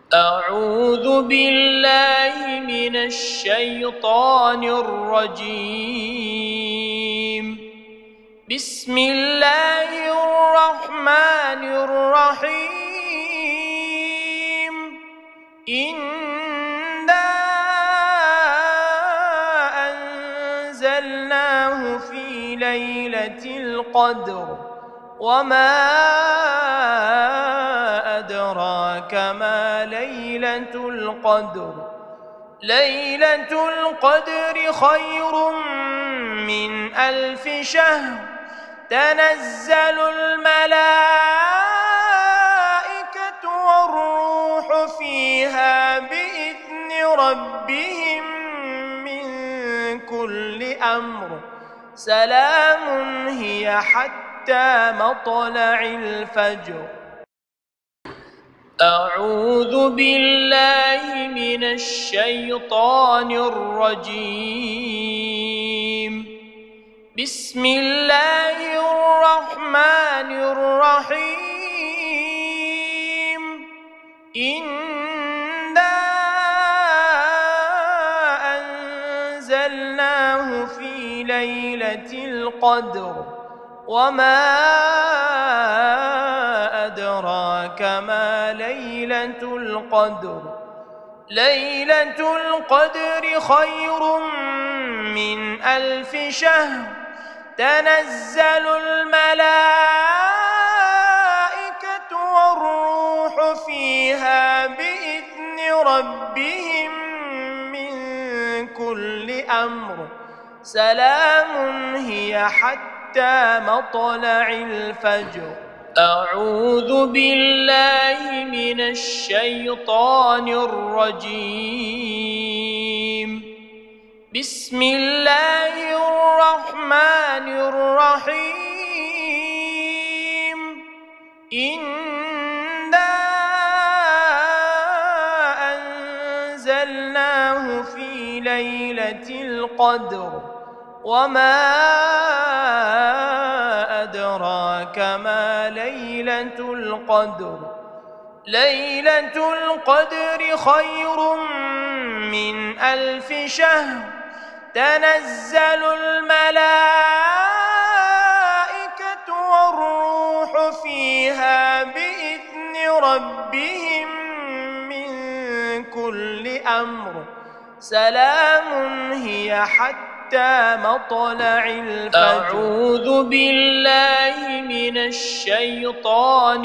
أعوذ بالله من الشيطان الرجيم. بسم الله الرحمن الرحيم. إنا أنزلناه في ليلة القدر وما أدراك ما ليلة القدر. ليلة القدر خير من 1000 شهر. تنزل الملائكة والروح فيها بإذن ربهم من كل أمر. سلام هي حتى مطلع الفجر. أعوذ بالله من الشيطان الرجيم. بسم الله الرحمن الرحيم. إنا أنزلناه في ليلة القدر وما أدراك ما ليلة القدر. ليلة القدر خير من 1000 شهر. تنزل الملائكة والروح فيها بإذن ربهم من كل أمر. سلام هي حتى مطلع الفجر. أعوذ بالله من الشيطان الرجيم. بسم الله الرحمن الرحيم. إنا أنزلناه في ليلة القدر وما أدراك ما ليلة القدر. ليلة القدر خير من 1000 شهر. تنزل الملائكة والروح فيها بإذن ربهم من كل أمر. سلام هي حتى مطلع الفجر. أعوذ بالله من الشيطان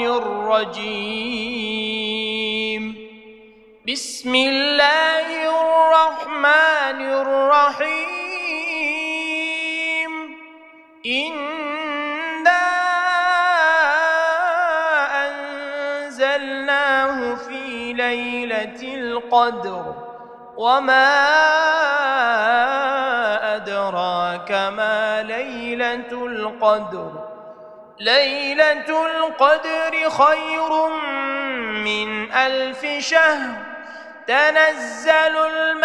الرجيم. بسم الله الرحمن الرحيم. إنا أنزلناه في ليلة القدر وما أدراك ما ليلة القدر. ليلة القدر خير من 1000 شهر. تنزل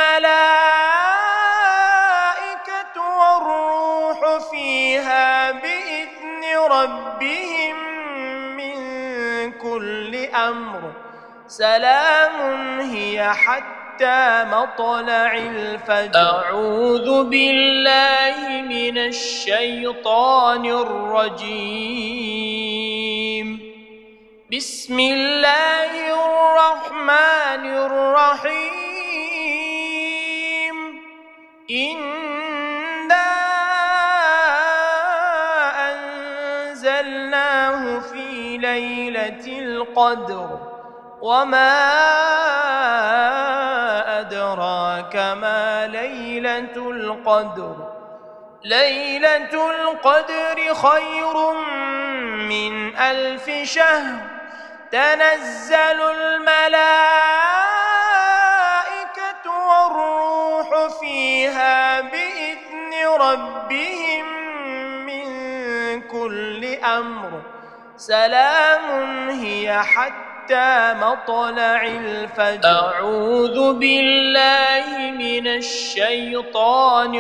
الملائكة والروح فيها بإذن ربهم من كل أمر. سلام هي حتى مطلع الفجر. أعوذ بالله من الشيطان الرجيم. بسم الله الرحمن الرحيم. إنا أنزلناه في ليلة القدر وما أدراك ما ليلة القدر. ليلة القدر خير من 1000 شهر. تنزل الملائكة والروح فيها بإذن ربهم من كل أمر. سلام هي حتى مطلع الفجر. أعوذ بالله من الشيطان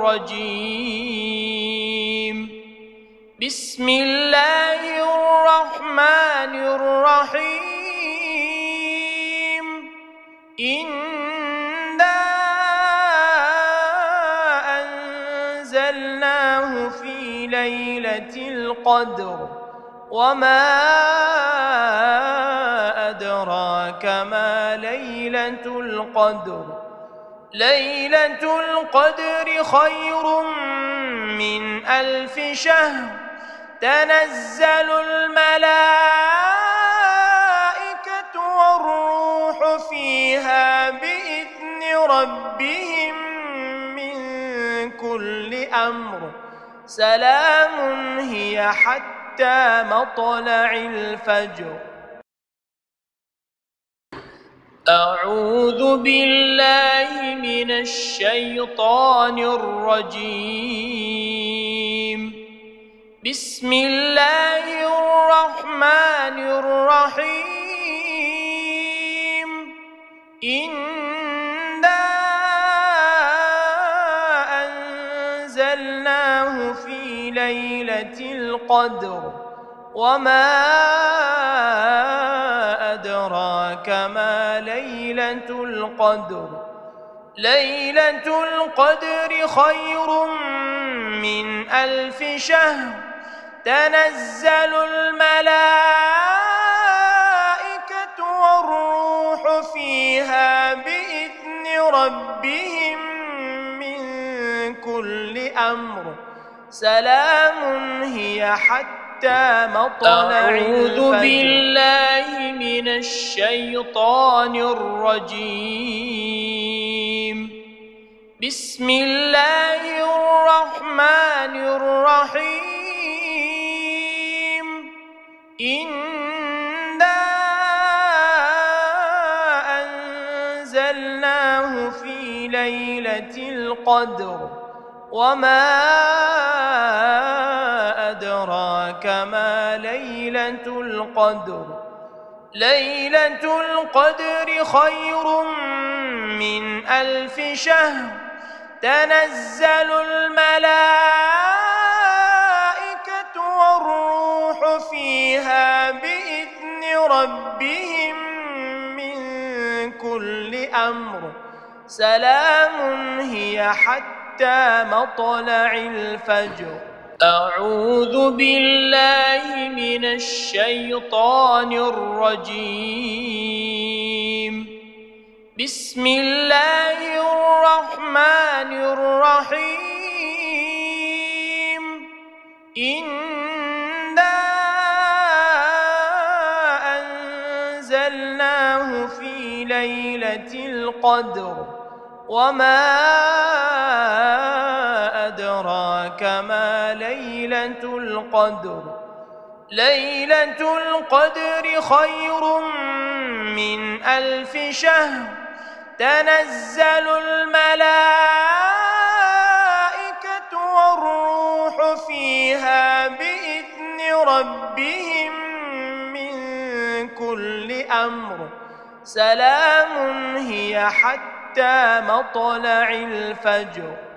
الرجيم. بسم الله الرحمن الرحيم. إنا أنزلناه في ليلة القدر وما أدراك ما ليلة القدر ليلة القدر خير من 1000 شهر تنزل الملائكة والروح فيها بإذن ربهم من كل أمر سلام هي حتى مطلع الفجر. أعوذ بالله من الشيطان الرجيم. بسم الله الرحمن الرحيم. إنا أنزلناه في ليلة القدر وما أدراك ما ليلة القدر ليلة القدر خير من 1000 شهر تنزل الملائكة والروح فيها بإذن ربهم من كل أمر سلام هي حتى مطلع الفجر. أعوذ بالله من الشيطان الرجيم. بسم الله الرحمن الرحيم. إنا أنزلناه في ليلة القدر وما أدراك ما ليلة القدر ليلة القدر خير من 1000 شهر تنزل الملائكة والروح فيها بإذن ربهم من كل أمر سلام هي حتى مطلع الفجر. أعوذ بالله من الشيطان الرجيم. بسم الله الرحمن الرحيم. إنا أنزلناه في ليلة القدر وما أدراك ما ليلة القدر ليلة القدر خير من 1000 شهر تنزل الملائكة والروح فيها بإذن ربهم من كل أمر سلام هي حتى مطلع الفجر.